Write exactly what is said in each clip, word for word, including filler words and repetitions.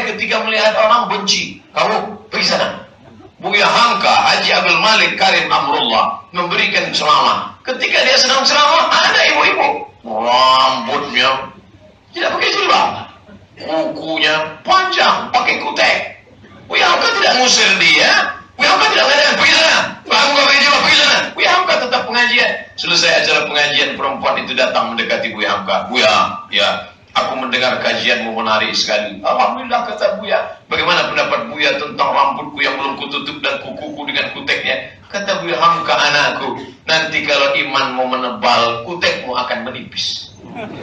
ketika melihat orang benci. Kamu pergi sana. Buya Hamka Haji Abdul Malik Karim Amrullah memberikan ceramah. Ketika dia sedang ceramah, ada ibu-ibu rambutnya tidak pakai jilbab, kukunya panjang pakai kutek. Buya Hamka tidak ngusir dia. Buya Hamka tidak mengatakan pergi sana. Buya Hamka pakai jilbab, pergi sana. Buya Hamka tetap pengajian. Selesai acara pengajian, perempuan itu datang mendekati Buya Hamka. Buya, ya, aku mendengar kajianmu menarik sekali. Alhamdulillah, kata Buya. Bagaimana pendapat Buya tentang rambutku yang belum kututup dan kukuku dengan kuteknya? Kata Buya Hamka, anakku, nanti kalau imanmu menebal, kutekmu akan menipis.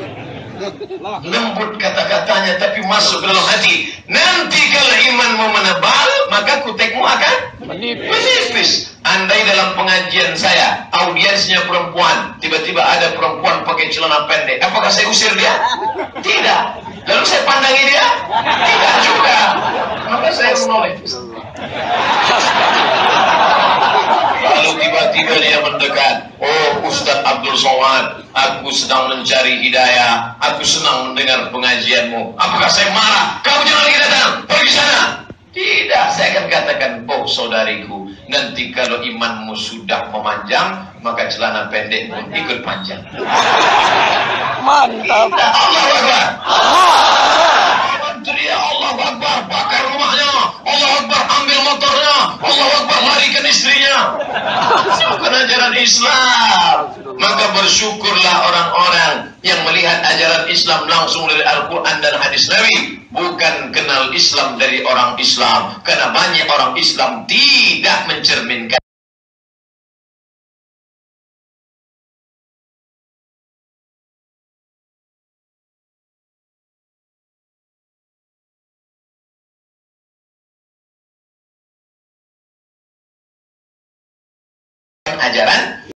Lembut kata-katanya tapi masuk ke dalam hati. Nanti kalau imanmu menebal, maka kutekmu akan menipis. menipis. Andai dalam pengajian saya audiensnya perempuan, tiba-tiba ada perempuan pakai celana pendek, apakah saya usir dia? Tidak. Lalu saya pandangi dia? Tidak juga. Maka saya menoleh. Lalu tiba-tiba dia mendekat. Oh, Ustaz Abdul Somad, aku sedang mencari hidayah. Aku senang mendengar pengajianmu. Apakah saya marah? Kamu jangan lagi datang. Pergi sana. Tidak, saya akan katakan, oh saudariku, nanti kalau imanmu sudah memanjang, maka celana pendek pun ikut panjang. Mantap. Tidak, Allah Akbar. Teriak Allah Akbar, bakar rumahnya. Allah Akbar, ambil motornya. Allah Akbar, larikan istrinya. Bukan ajaran Islam. Maka bersyukurlah orang-orang yang melihat ajaran Islam langsung dari Al-Quran dan hadis Nabi, bukan kenal Islam dari orang Islam. Karena banyak orang Islam tidak mencerminkan ajaran